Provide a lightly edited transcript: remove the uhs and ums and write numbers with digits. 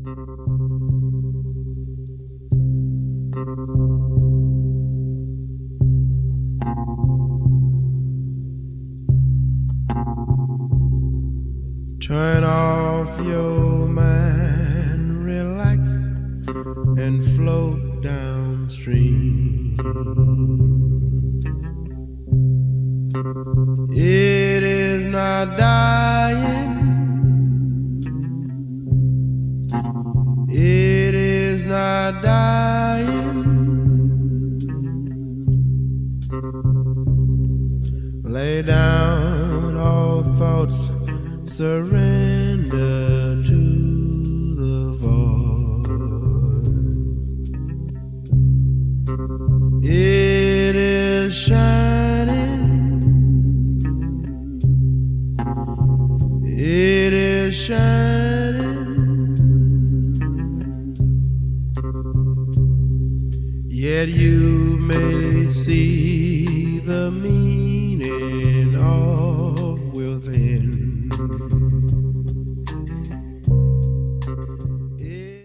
Turn off your mind, relax, and float downstream. It is not dying, it is not dying. Lay down all thoughts, surrender to the void. It is shining, it is shining, yet you may see the meaning of within.